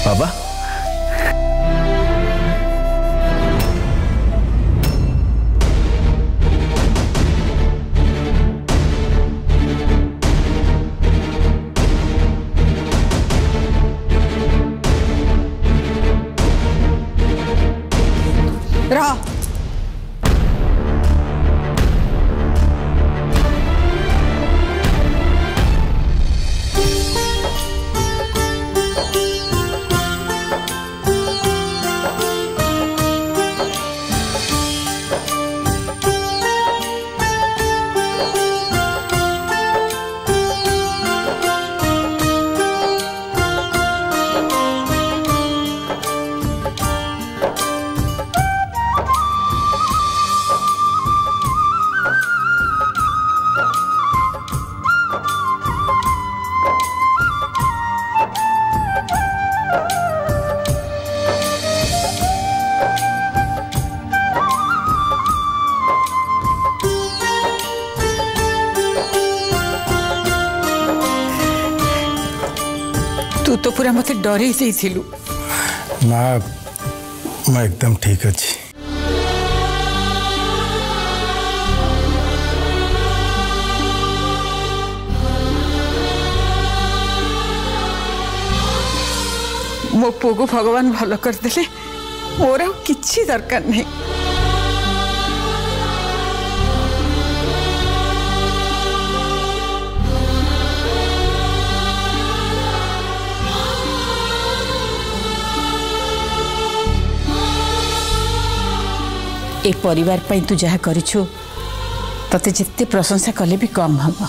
बाबा रहा तू तो पूरा मत डर ही जाइलु। ना मैं एकदम ठीक अच्छी। मो पुओ को भगवान भल करदे मोर किसी दरकार नहीं। ए परिवार पई तू जहा करिछु तते जिते प्रशंसा कले भी कम हबो।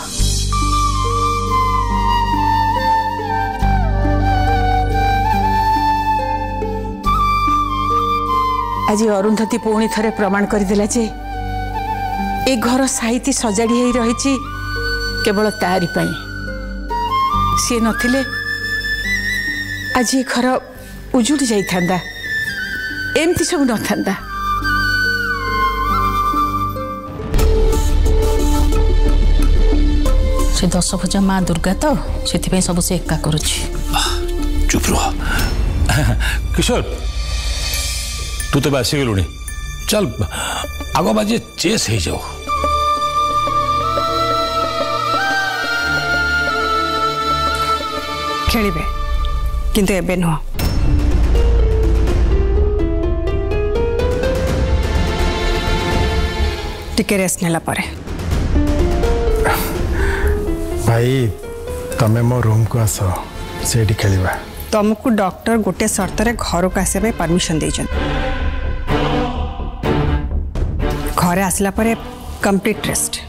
आज अरुंधति पुणी थरे प्रमाण करदेला जे ए घर साहित्य सजाड़ी ही रही केवल तारी पाई। सी नथिले आज ये घर उजुड़ी जाइथांदा, एमती सब न थांदा। से 10 भुजा माँ दुर्गा तो से सब से एका करुछि। चुप रह किशोर, तू तो आसी गलुणी। चल आग बाजे चेस हो जाओ। खेलिबे किंतु एबे नुह। टिके रेस्ट नेला परे। भाई तमे मो रूम को आस, सेठी खेलिबा। तुमको डॉक्टर गोटे शर्त रे घर को आसे परमिशन देजन। घरे आसला परे कंप्लीट रेस्ट।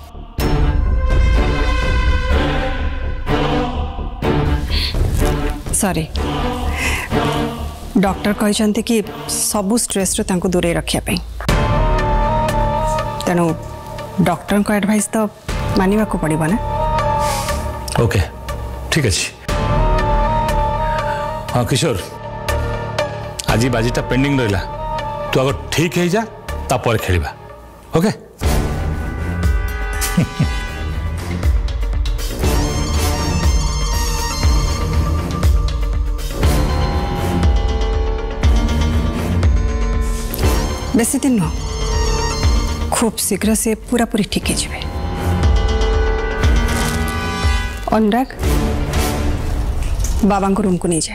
सॉरी डॉक्टर कहते कि सबू स्ट्रेस रो तांको दूरे रखिया पे। तेणु डॉक्टर को एडवाइस तो मानिबा को पड़िबो ना। ओके ठीक अच्छे। हाँ किशोर, आज बाजीटा पेंडिंग रहा। तू आग ठीक है जा तापर खेलिबा। ओके बेसी दिन नुह, खूब शीघ्र से पूरा पूरी ठीक है जाए। अनुराग बाबा को रूम को नहीं जाए।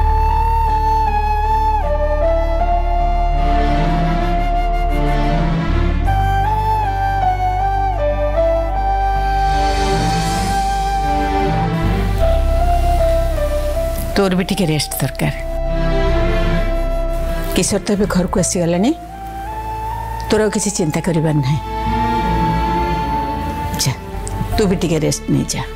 तोर भी टिके रेस्ट दरकार। किशोर तो भी घर को आसीगला नहीं, तोर किसी चिंता करिबार नहीं। जा तू भी टिके रेस्ट नहीं जा।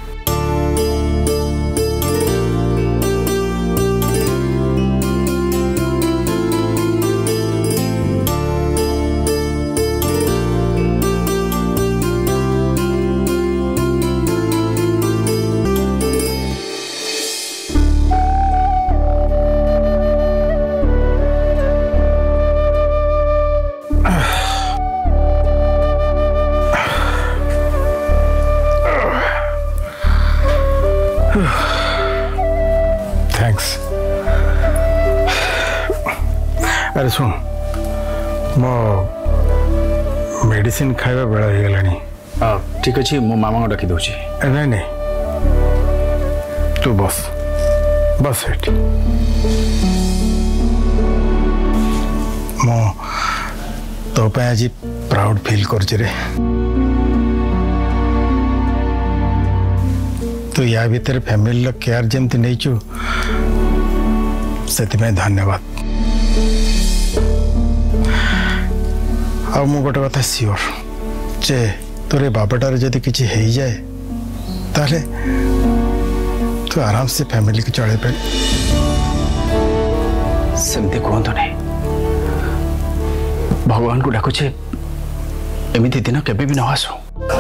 अरे सुन मो मेडिसिन खाଇବା बेला हो गलानी ठीक अच्छे मो मामा को डाकी दूची नहीं नहीं तू बस बस एठी मो तो पे आज प्राउड फील कर रे तू या भीतर फैमिली लो केयर जमती नहीं चु से धन्यवाद आ मु गोटे कथा सियोर जे तोरे बाबाटार जदि किछि हो जाए ताले तू आराम से फैमिली की चले पे सेमती कहतु नहीं भगवान को डाकुचे एमती दिन केबे भी न आसो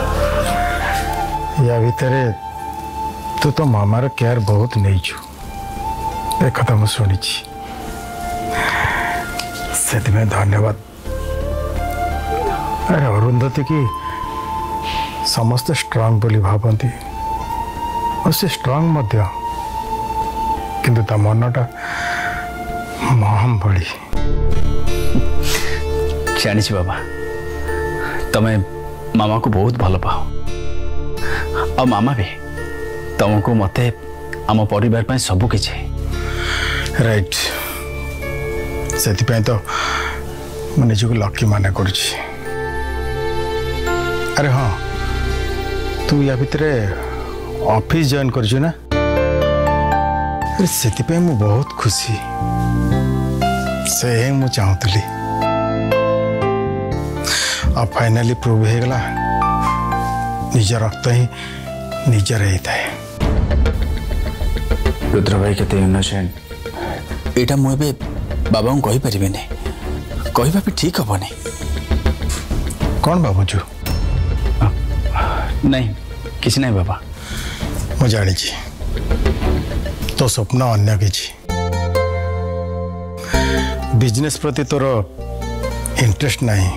या भीतरे तू तो मामार केयर बहुत नहीं छु एक कथा मु सुनी से धन्यवाद अरे अरुंधति की समस्त स्ट्रांग बोली भावती और से स्ट्रांग मध्य किंतु ता मनटा महाम भली जानी बाबा तमें मामा को बहुत भल पाओ और मामा भी तुमको मते आम परिवार पे सब किछि राइट से तो मैं निजको लकी माने करुछि अरे हाँ तू या भीतर ऑफिस जॉइन कर ना अरे से बहुत खुशी से मु चाहूली अब फाइनली प्रूव हो गला निज रक्त ही निजर होता है रुद्र भाई केते इनोसेंट एटा मुझे बाबा को कहि परिबे नहीं कहबा भी ठीक हम नहीं कौन बाबूजू नहीं किसी नहीं बाबा मु जानी तो स्वप्न अन्य किछि बिजनेस प्रति तोर इंटरेस्ट नहीं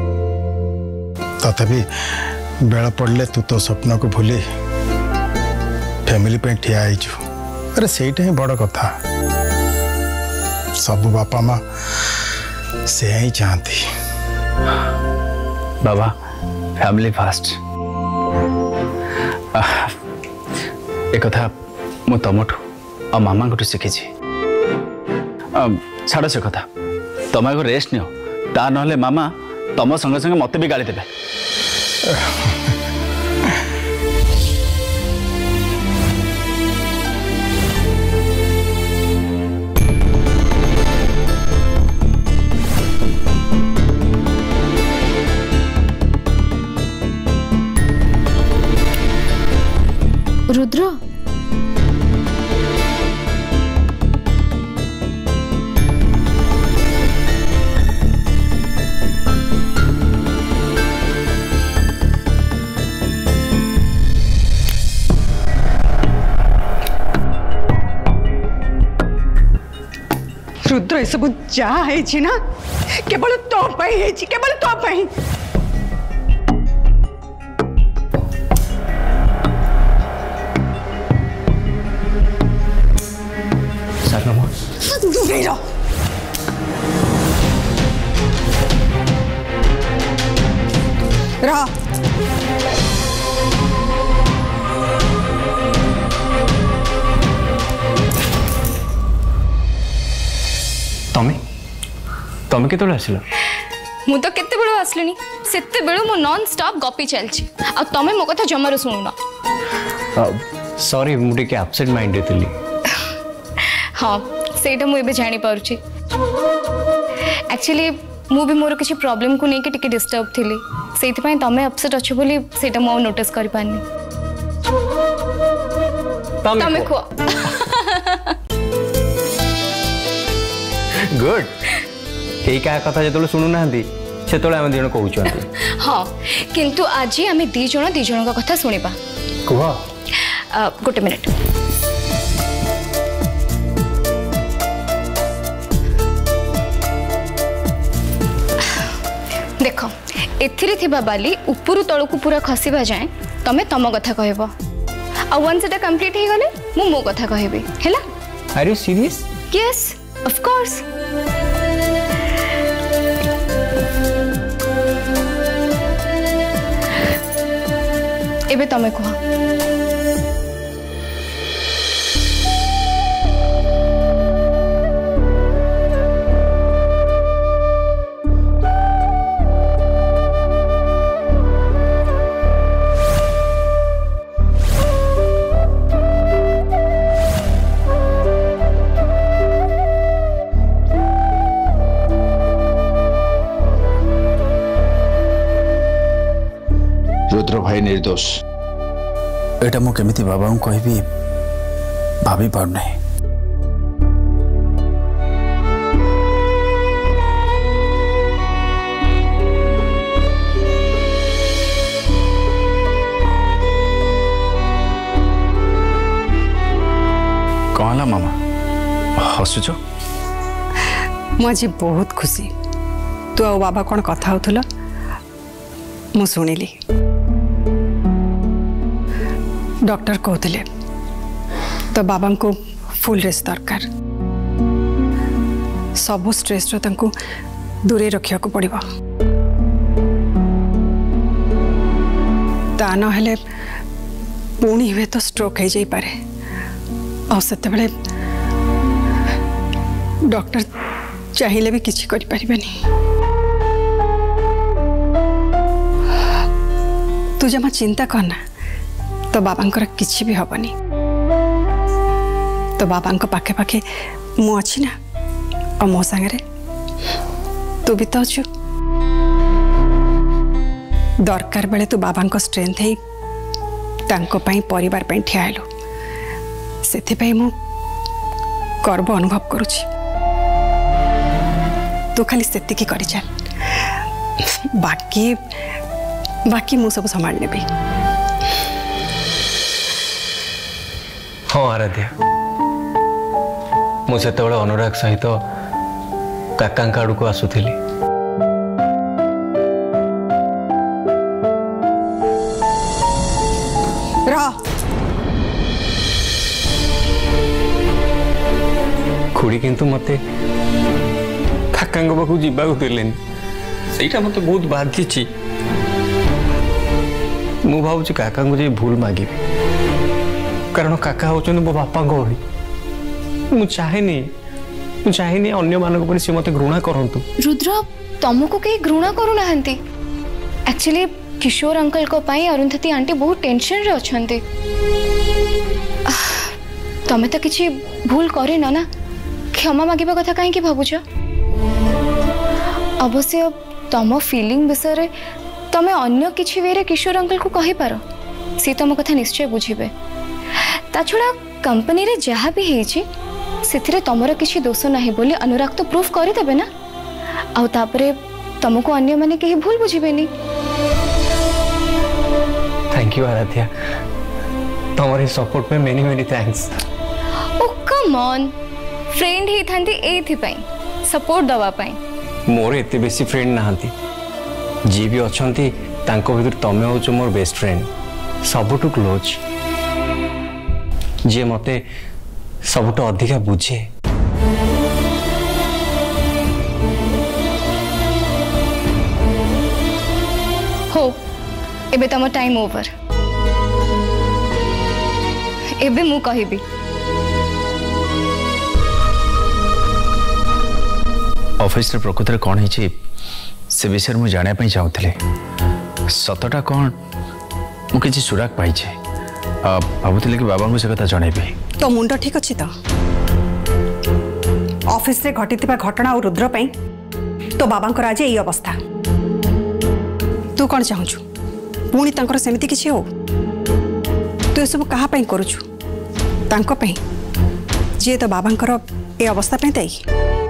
तथापि बेल पड़े तू तो स्वप्न को भूली फैमिली पे ठिया अरे सेटा ही बड़ कथा सब बापा माँ से ही चाहती बाबा फैमिली फास्ट एक कथा मु तुमठू और मामा को शिखी छाड़ से कथा तुम आगे रेस्ट नियो ता नहले मामा तुम संगे संगे मत भी गाली देबे रुद्र रुद्र सब जहाँ है ना केवल तो केवल तो तमें केत आसिल मु तो केते बेलू आसलिनी सेते बेलू मु नॉन स्टॉप गपी चलछि आ तमे मो कथा जमारो सुनुना सॉरी मुझे के एब्सेंट माइंडेड थली हाँ सेटा मु एबे जानि पारुछि एक्चुअली मु भी मोर किछि प्रॉब्लम को नै के टिके डिस्टर्ब थिली सेति पय तमे अपसेट अछि बोली सेटा मु नोटिस करि पानी तमे को गुड कई क्या कथा जो शुणु ना से आम दिज कहते हाँ किंतु आज आम दीज का कथा शुणा कह गोटे मिनिट देख ए बाली उपरू तलू पूरा खसवा जाए तमें तम कथा कह वन से कंप्लीट हो गले मु मो कथा कहबी हैला are you serious yes of course एबे तमे कह। रुद्र भाई निर्दोष। एटा मु केमिति बाबा को कहबी भाभी पार नहीं। कहला मामा हसुच? मुझे बहुत खुशी। तू आ बाबा कौन कथा होथुला मु सुनिली। डॉक्टर कहते तो बाबा को फुल रेस्ट दरकार। सबू स्ट्रेस रो दूरे रखा पड़ो। ता नहेले पुणी हुए तो स्ट्रोक हो जाए। आते बड़े डॉक्टर चाहिए भी किसी कर पारिबेनी। तू जमा चिंता करना तो बाबांकर किसी भी हबनी। तो बाबांक पाखे पाखे मु अच्छी ना और मो सांगे तू भी तो अच्छु। दरकार बेले तू बाबांक स्ट्रेंथ है तांको पाई परिवार पाई ठिया हेलु। सेथि पाई मु गर्व अनुभव करुछि। तू खाली सेतिकी करि चल। बाकी मु सब संभाल नेबी। हाँ आराध्या मुझे अनुराग सहित काका आड़ को आसुली। खुड़ी किंतु मते काका पाखु जावाक देलेन सेटा मते बहुत बाधिची। मु भावुची काका को जे भूल मागिबी कारण काका होचन मो बापा भली। चाहेनी अन्य मानक पर से मते घृणा करंतु। रुद्र तुमको कहीं घृणा करू नाहंती। एक्चुअली किशोर अंकल को पाई अरुंधति आंटी बहुत टेंशन रे अछंती। तमे तो किछि भूल करे ना क्षमा मागिबा कथा काहे कि भाबुछ? अवश्य तम फीलिंग विषय रे तमे अन्य किछि वे रे किशोर अंकल को कहि पारो। सी तम कथा निश्चय बुझिबे। ता छुड़ा कंपनी रे जहाँ भी हेछि सेथिरे तमर किछि दोष नाही बोली अनुराग तो प्रूफ करि देबे ना। आउ तापरे तुमको अन्य माने कहीं भूल बुझिबेनी। थैंक यू आराध्या तुम्हारे सपोर्ट में many many thanks. Oh come on friend ही थांती एथि पई सपोर्ट दवा पई। मोर एते बेसी फ्रेंड नाहंती। जी भी अछंती तांको भीतर तमे होचो मोर बेस्ट फ्रेंड सबटु क्लोज। जे मते सबटु अधिका बुझे। हो एबे तम टाइम ओवर। एबे मु कहिबी ऑफिस रे प्रकृत रे कोन हिची से विषय मु जाने पई चाहूतले। सतटा कोन मु किछि सुराग पाई छे। भाबुतले कि बाबा को से कथा जणेबे। तो मुंड ठीक अछि तो ऑफिस रे घटितबा घटना और रुद्र पई तो बाबा को आज एई अवस्था। तू कोन चाहूछु पुणी तांकर सेमिति किछि हो? तू सब कहा पई करूछु? तांको पई जे तो बाबांकर ए अवस्था पई तई।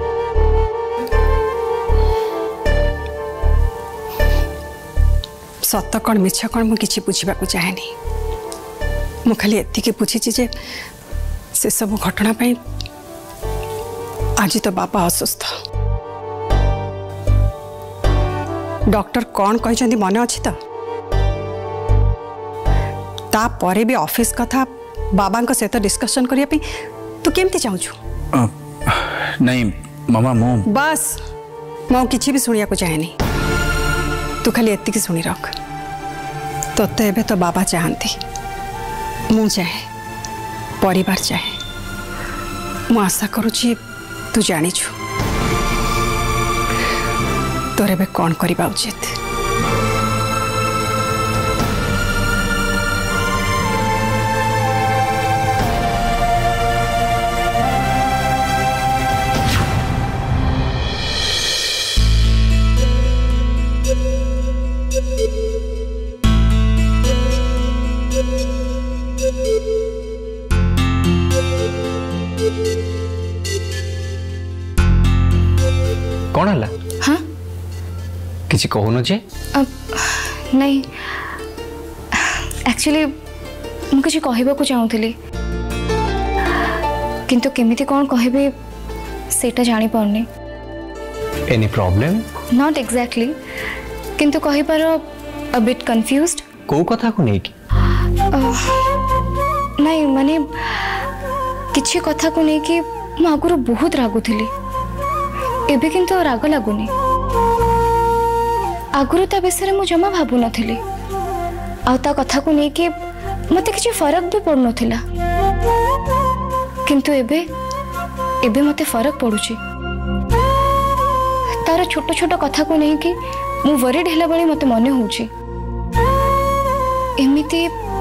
सत कौन मिछ कौन मुझे बुझा चाहेनी। मु खाली एति बुझी जे से सब घटना पाई आज तो बाबा असुस्थ। डॉक्टर कौन कहते मन अच्छी तो तापर भी ऑफिस कथा बाबा सहित डिस्कशन करने तू केमती चाहूँ? नहीं मामा मो बस मु किसी भी शुणा चाहेनी। तू खाली एति शुणी रख। तोते एबे तो बाबा चाहती मु चाहे परिवार चाहे मु आशा करुची तू जानिछु तोर एबे कौन करबा उचित। कौन हला? हाँ किसी कहून जे? नहीं एक्चुअली मु किसी कहबा को चाहूली किंतु केमिति कौन कहबे सेटा जानी पाउनी। Any problem? नॉट एग्जैक्टली किंतु कहि पर अ बिट कंफ्यूज्ड। को कथा को नहीं की? नहीं माने किछि कथा को नहीं कि मु आगुरु बहुत रागुथिली एबे किंतु राग लागुनी। आगुरु ता विषय मु जमा भाबु नथिली आ ता कथा को नहीं कि मते किछि फरक भी पड़ नथिला किंतु एबे मते फरक पड़ुची। तार छोट छोट कथा को नहीं कि मु वरीड हैला बळी मते मने होउची एमिति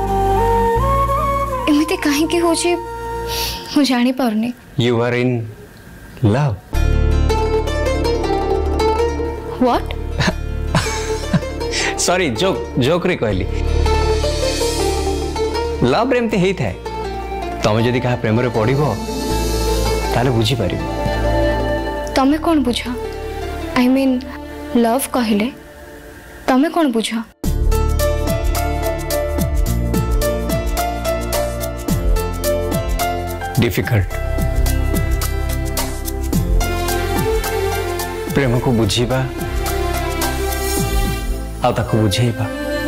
काहे कि होउची मु जानि पारनी। You are in love? What? Sorry joke रे कहली। लव रे एमती हेई थाए तमे जदी कहा प्रेम रे पड़िबो ताले बुझी पारिबो। तमे कोन बुझ? आई मीन लव कहले तमे कोन बुझ? डिफिकल्ट। प्रेम को बुझीबा आ ताको बुझेबा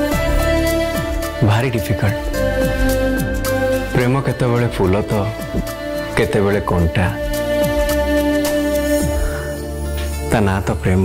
भारी डिफिकल्ट। प्रेम केतेबेले फूल तो केतेबेले कंटा ता ना तो प्रेम।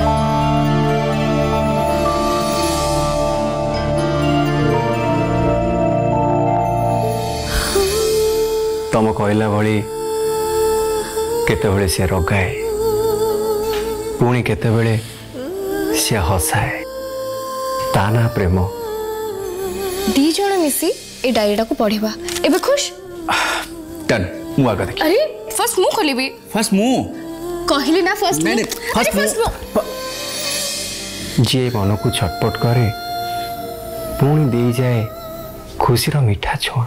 तम कहला भली केतेबेले से रगाए पुणी केतेबेले से हसाए ता ना प्रेम। दी जण मिसी ए डायरीटा को पढ़िबा एबे खुश? डन मु आगे देख। अरे फर्स्ट मु खोलिबी। फर्स्ट मु कहली ना फर्स्ट नहीं फर्स्ट जे मन को छटपट करे पुणी दे जाए खुशी रो मीठा छुआ।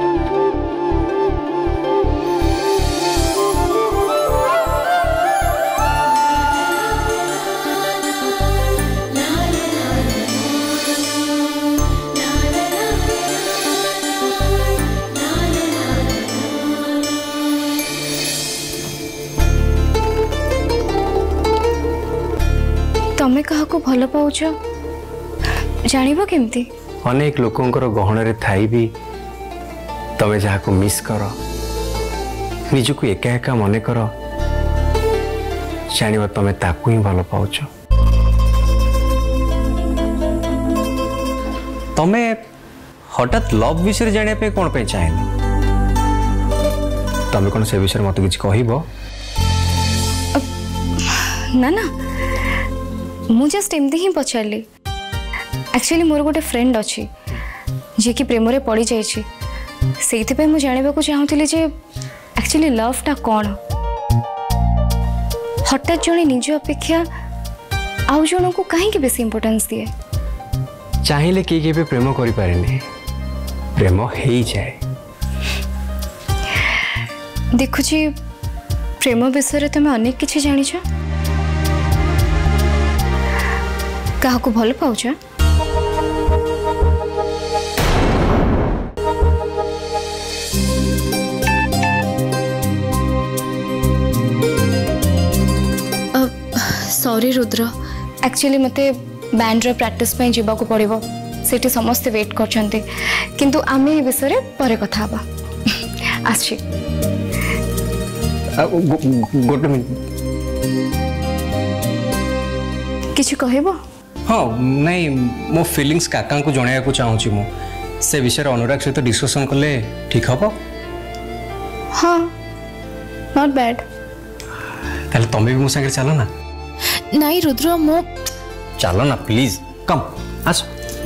तमे कहा को भल पाउछ जानिबो केमती? अनेक लोकंकर गहन रे थाई भी तमे जहा को मिस कर निज को एका एका मने कर जानिबा तमे ताकू ही भल पाउछ। तमे हठात लव विषय जानिया पे कोन पे चाहे तमे कोन से विषय मत किछ कहिबो? ना ना मु जस्ट एमती ही पचारली। एक्चुअली मोर गोटे फ्रेंड अच्छी जी की प्रेम रे पड़ी जाइछि सेइथि पे मु जानिबा को चाहूतली जे एक्चुअली लव टा कोन। हठात जणे निज अपेक्षा आउ जण को काहे के बेसी इंपोर्टेंस दिए? चाहिले के के प्रेम करि पारेनी प्रेम हेई जाए। देखुछि प्रेम विषय रे तमे अनेक किछि जानिछ कहा को भल पाउछ? सॉरी रुद्र एक्चुअली मते बैंड रे प्रैक्टिस पे जीवा को पड़िबो सेठी समस्त वेट करछन्ते किंतु आमे ए विषय रे परे कथा हबा। आछि गोटे मिनिट किछि कहबो? हाँ नहीं मो फिलिंग्स काका को जणा को चाहूँगी मु से विषय अनुराग सहित डिस्कशन कले ठीक हम। हाँ नॉट बैड। ताले तमें भी मो संगे चलो ना। नहीं रुद्र मो चलो ना प्लीज कम आस।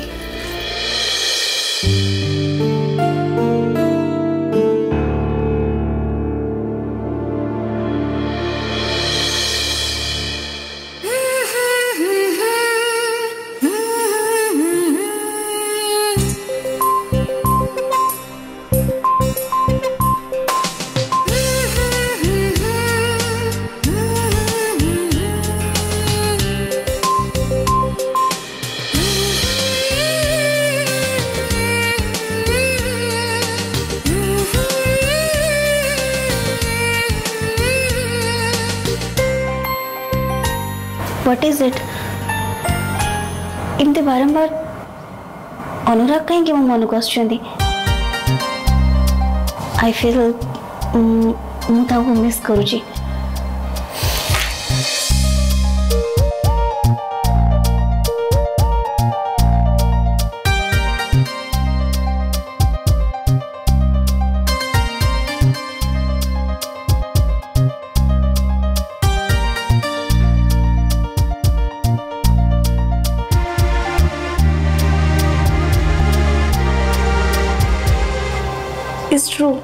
What is it? इमते बारंबार अनुराग कहीं मो मन को आसुंदी। आई फील मुझे मिस करुची। It's true.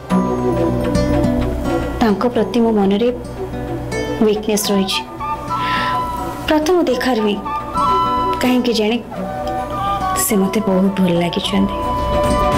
तांको प्रति मो मन रे वीकनेस रही। प्रथम देखार भी कहीं जाने से मते बहुत भल लगी।